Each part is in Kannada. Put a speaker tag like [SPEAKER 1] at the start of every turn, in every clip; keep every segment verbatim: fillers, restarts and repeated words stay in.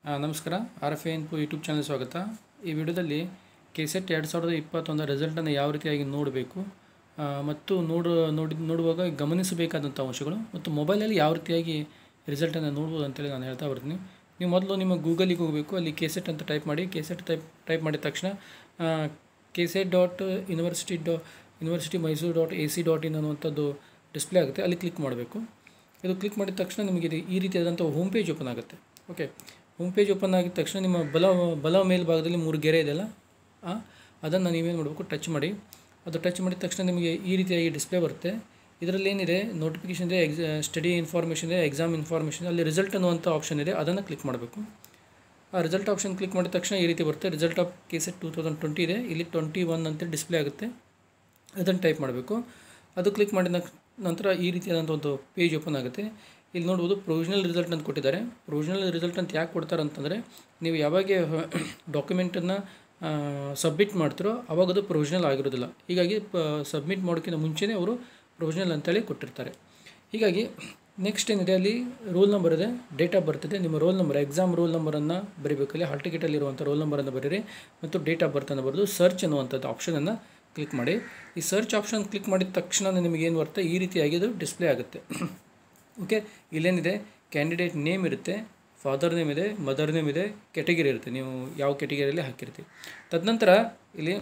[SPEAKER 1] ಆ, ನಮಸ್ಕಾರ. R F A info YouTube channel ಸ್ವಾಗತ. ಈ ವಿಡಿಯೋದಲ್ಲಿ ಕೆ ಸೆಟ್ ಎರಡು ಸಾವಿರದ ಇಪ್ಪತ್ತೊಂದರ ರಿಸಲ್ಟನ್ನು ಯಾವ ರೀತಿಯಾಗಿ ನೋಡಬೇಕು ಮತ್ತು ನೋಡು ನೋಡಿ ನೋಡುವಾಗ ಗಮನಿಸಬೇಕಾದಂಥ ಅಂಶಗಳು ಮತ್ತು ಮೊಬೈಲಲ್ಲಿ ಯಾವ ರೀತಿಯಾಗಿ ರಿಸಲ್ಟನ್ನು ನೋಡ್ಬೋದು ಅಂತೇಳಿ ನಾನು ಹೇಳ್ತಾ ಬರ್ತೀನಿ. ನೀವು ಮೊದಲು ನಿಮ್ಮ ಗೂಗಲಿಗೆ ಹೋಗಬೇಕು. ಅಲ್ಲಿ ಕೆ ಸೆಟ್ ಅಂತ ಟೈಪ್ ಮಾಡಿ. ಕೆ ಸೆಟ್ ಟೈಪ್ ಟೈಪ್ ಮಾಡಿದ ತಕ್ಷಣ ಕೆ ಸೆಟ್ ಡಾಟ್ ಯೂನಿವರ್ಸಿಟಿ ಡಾ university Mysore dot A C dot in ಅನ್ನುವಂಥದ್ದು ಡಿಸ್ಪ್ಲೇ ಆಗುತ್ತೆ. ಅಲ್ಲಿ ಕ್ಲಿಕ್ ಮಾಡಬೇಕು. ಇದು ಕ್ಲಿಕ್ ಮಾಡಿದ ತಕ್ಷಣ ನಿಮಗೆ ಈ ರೀತಿಯಾದಂಥ ಹೋಮ್ ಪೇಜ್ ಓಪನ್ ಆಗುತ್ತೆ. ಓಕೆ, ಹೋಮ್ ಪೇಜ್ ಓಪನ್ ಆಗಿದ ತಕ್ಷಣ ನಿಮ್ಮ ಬಲ ಬಲ ಮೇಲ್ಭಾಗದಲ್ಲಿ ಮೂರು ಗೆರೆ ಇದೆಯಲ್ಲ, ಅದನ್ನು ನೀವೇನು ಮಾಡಬೇಕು, ಟಚ್ ಮಾಡಿ. ಅದು ಟಚ್ ಮಾಡಿದ ತಕ್ಷಣ ನಿಮಗೆ ಈ ರೀತಿಯಾಗಿ ಡಿಸ್ಪ್ಲೇ ಬರುತ್ತೆ. ಇದರಲ್ಲಿ ಏನಿದೆ, ನೋಟಿಫಿಕೇಷನ್ ಇದೆ, ಎಕ್ಸ್ ಸ್ಟಡಿ ಇನ್ಫಾರ್ಮೇಷನ್ ಇದೆ, ಎಕ್ಸಾಮ್ ಇನ್ಫಾರ್ಮೇಷನ್, ಅಲ್ಲಿ ರಿಸಲ್ಟ್ ಅನ್ನುವಂಥ ಆಪ್ಷನ್ ಇದೆ, ಅದನ್ನು ಕ್ಲಿಕ್ ಮಾಡಬೇಕು. ಆ ರಿಸಲ್ಟ್ ಆಪ್ಷನ್ ಕ್ಲಿಕ್ ಮಾಡಿದ ತಕ್ಷಣ ಈ ರೀತಿ ಬರುತ್ತೆ. Result of K set two thousand twenty ಇದೆ, ಇಲ್ಲಿ ಟ್ವೆಂಟಿ ಒನ್ ಅಂತೇಳಿ ಡಿಸ್ಪ್ಲೇ ಆಗುತ್ತೆ. ಅದನ್ನು ಟೈಪ್ ಮಾಡಬೇಕು. ಅದು ಕ್ಲಿಕ್ ಮಾಡಿದ ನಂತರ ಈ ರೀತಿಯಾದಂಥ ಒಂದು ಪೇಜ್ ಓಪನ್ ಆಗುತ್ತೆ. ಇಲ್ಲಿ ನೋಡ್ಬೋದು ಪ್ರೊವಿಷನಲ್ ರಿಸಲ್ಟ್ ಅಂತ ಕೊಟ್ಟಿದ್ದಾರೆ. ಪ್ರೊವಿಷನಲ್ ರಿಸಲ್ಟ್ ಅಂತ ಯಾಕೆ ಕೊಡ್ತಾರೆ ಅಂತಂದರೆ, ನೀವು ಯಾವಾಗ ಡಾಕ್ಯುಮೆಂಟನ್ನು ಸಬ್ಮಿಟ್ ಮಾಡ್ತಿರೋ ಅವಾಗ ಅದು ಪ್ರೊವಿಷನಲ್ ಆಗಿರೋದಿಲ್ಲ. ಹೀಗಾಗಿ ಪ ಸಬ್ಮಿಟ್ ಮಾಡೋಕ್ಕಿಂತ ಮುಂಚೆನೇ ಅವರು ಪ್ರೊವಿಷನಲ್ ಅಂತೇಳಿ ಕೊಟ್ಟಿರ್ತಾರೆ. ಹೀಗಾಗಿ ನೆಕ್ಸ್ಟ್ ಏನಿದೆ, ಅಲ್ಲಿ ರೋಲ್ ನಂಬರ್ ಇದೆ, ಡೇಟ್ ಆಫ್ ಬರ್ತ್ ಇದೆ. ನಿಮ್ಮ ರೋಲ್ ನಂಬರ್, ಎಕ್ಸಾಮ್ ರೋಲ್ ನಂಬರನ್ನು ಬರೀಬೇಕು. ಅಲ್ಲಿ ಹಾಲ್ ಟಿಕೆಟಲ್ಲಿರುವಂಥ ರೋಲ್ ನಂಬರನ್ನು ಬರೀರಿ ಮತ್ತು ಡೇಟ್ ಆಫ್ ಬರ್ತನ್ನು ಬರೆದು ಸರ್ಚ್ ಅನ್ನುವಂಥದ್ದು ಆಪ್ಷನನ್ನು ಕ್ಲಿಕ್ ಮಾಡಿ. ಈ ಸರ್ಚ್ ಆಪ್ಷನ್ ಕ್ಲಿಕ್ ಮಾಡಿದ ತಕ್ಷಣ ನಿಮಗೇನು ಬರುತ್ತೆ, ಈ ರೀತಿಯಾಗಿ ಅದು ಡಿಸ್ಪ್ಲೇ ಆಗುತ್ತೆ. ಓಕೆ, ಇಲ್ಲೇನಿದೆ, ಕ್ಯಾಂಡಿಡೇಟ್ ನೇಮ್ ಇರುತ್ತೆ, ಫಾದರ್ ನೇಮ್ ಇದೆ, ಮದರ್ ನೇಮ್ ಇದೆ, ಕೆಟಗಿರಿ ಇರುತ್ತೆ, ನೀವು ಯಾವ ಕೆಟಗಿರಿಯಲ್ಲಿ ಹಾಕಿರ್ತೀವಿ. ತದನಂತರ ಇಲ್ಲಿ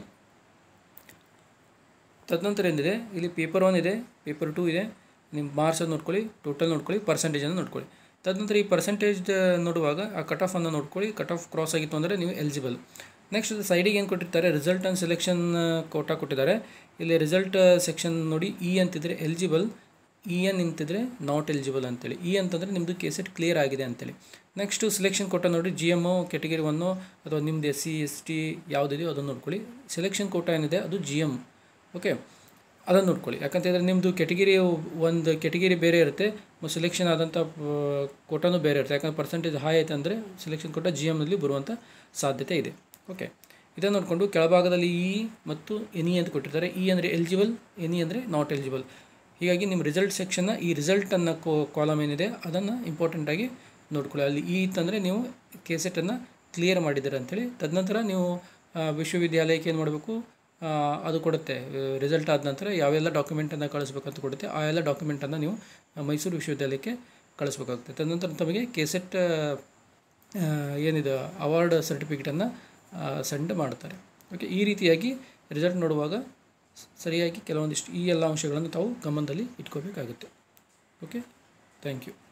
[SPEAKER 1] ತದನಂತರ ಏನಿದೆ, ಇಲ್ಲಿ ಪೇಪರ್ ಒನ್ ಇದೆ, ಪೇಪರ್ ಟೂ ಇದೆ, ನಿಮ್ಮ ಮಾರ್ಕ್ಸನ್ನು ನೋಡ್ಕೊಳ್ಳಿ, ಟೋಟಲ್ ನೋಡ್ಕೊಳ್ಳಿ, ಪರ್ಸೆಂಟೇಜನ್ನು ನೋಡ್ಕೊಳ್ಳಿ. ತದನಂತರ ಈ ಪರ್ಸೆಂಟೇಜ್ ನೋಡುವಾಗ ಆ ಕಟ್ ಆಫನ್ನು ನೋಡ್ಕೊಳ್ಳಿ. ಕಟ್ ಆಫ್ ಕ್ರಾಸ್ ಆಗಿತ್ತು ಅಂದರೆ ನೀವು ಎಲಿಜಿಬಲ್. ನೆಕ್ಸ್ಟ್ ಸೈಡಿಗೆ ಏನು ಕೊಟ್ಟಿರ್ತಾರೆ, ರಿಸಲ್ಟ್ ಆ್ಯಂಡ್ ಸೆಲೆಕ್ಷನ್ ಕೋಟಾ ಕೊಟ್ಟಿದ್ದಾರೆ. ಇಲ್ಲಿ ರಿಸಲ್ಟ್ ಸೆಕ್ಷನ್ ನೋಡಿ, ಇ ಅಂತಿದ್ರೆ ಎಲಿಜಿಬಲ್, ಇ ಎನ್ ನಿಂತಿದ್ರೆ ನಾಟ್ ಎಲಿಜಿಬಲ್ ಅಂತೇಳಿ. ಇ ಅಂತಂದರೆ ನಿಮ್ಮದು ಕೆ ಸೆಟ್ ಕ್ಲಿಯರ್ ಆಗಿದೆ ಅಂತೇಳಿ. ನೆಕ್ಸ್ಟು ಸೆಲೆಕ್ಷನ್ ಕೋಟಾ ನೋಡಿ, G M O category one ಅಥವಾ ನಿಮ್ಮದು ಎಸ್ ಸಿ ಎಸ್ ಟಿ ಯಾವುದಿದೆಯೋ ಅದನ್ನು ನೋಡ್ಕೊಳ್ಳಿ. ಸೆಲೆಕ್ಷನ್ ಕೋಟಾ ಏನಿದೆ ಅದು ಜಿ ಎಮ್. ಓಕೆ, ಅದನ್ನು ನೋಡ್ಕೊಳ್ಳಿ. ಯಾಕಂತಂದರೆ ನಿಮ್ಮದು ಕೆಟಗಿರಿ ಒಂದು ಕೆಟಗಿರಿ ಬೇರೆ ಇರುತ್ತೆ, ಸೆಲೆಕ್ಷನ್ ಆದಂಥ ಕೋಟಾನು ಬೇರೆ ಇರುತ್ತೆ. ಯಾಕಂದರೆ ಪರ್ಸೆಂಟೇಜ್ ಹೈ ಆಯ್ತು ಅಂದರೆ ಸೆಲೆಕ್ಷನ್ ಕೋಟಾ ಜಿ ಎಮ್ನಲ್ಲಿ ಬರುವಂಥ ಸಾಧ್ಯತೆ ಇದೆ. ಓಕೆ, ಇದನ್ನು ನೋಡಿಕೊಂಡು ಕೆಳಭಾಗದಲ್ಲಿ ಇ ಮತ್ತು ಎನಿ ಅಂತ ಕೊಟ್ಟಿರ್ತಾರೆ. ಇ ಅಂದರೆ ಎಲಿಜಿಬಲ್, ಎನಿ ಅಂದರೆ ನಾಟ್ ಎಲಿಜಿಬಲ್. ಹೀಗಾಗಿ ನಿಮ್ಮ ರಿಸಲ್ಟ್ ಸೆಕ್ಷನ್ನ ಈ ರಿಸಲ್ಟನ್ನು ಕೋ ಕಾಲಮ್ ಏನಿದೆ ಅದನ್ನು ಇಂಪಾರ್ಟೆಂಟಾಗಿ ನೋಡ್ಕೊಳ್ಳಿ. ಅಲ್ಲಿ ಇ ಇತ್ತಂದರೆ ನೀವು ಕೆ ಸೆಟನ್ನು ಕ್ಲಿಯರ್ ಮಾಡಿದ್ದೀರ ಅಂಥೇಳಿ. ತದನಂತರ ನೀವು ವಿಶ್ವವಿದ್ಯಾಲಯಕ್ಕೆ ಏನು ಮಾಡಬೇಕು, ಅದು ಕೊಡುತ್ತೆ ರಿಸಲ್ಟ್ ಆದ ನಂತರ ಯಾವೆಲ್ಲ ಡಾಕ್ಯುಮೆಂಟನ್ನು ಕಳಿಸ್ಬೇಕಂತ ಕೊಡುತ್ತೆ. ಆ ಎಲ್ಲ ಡಾಕ್ಯುಮೆಂಟನ್ನು ನೀವು ಮೈಸೂರು ವಿಶ್ವವಿದ್ಯಾಲಯಕ್ಕೆ ಕಳಿಸ್ಬೇಕಾಗುತ್ತೆ. ತದನಂತರ ತಮಗೆ ಕೆ ಸೆಟ್ ಏನಿದೆ ಅವಾರ್ಡ್ ಸರ್ಟಿಫಿಕೇಟನ್ನು ಸೆಂಡ್ ಮಾಡ್ತಾರೆ. ಓಕೆ, ಈ ರೀತಿಯಾಗಿ ರಿಸಲ್ಟ್ ನೋಡುವಾಗ ಸರಿಯಾಗಿ ಕೆಲವೊಂದಿಷ್ಟು ಈ ಎಲ್ಲ ಅಂಶಗಳನ್ನು ತಾವು ಗಮನದಲ್ಲಿ ಇಟ್ಕೋಬೇಕಾಗುತ್ತೆ. Okay, thank you.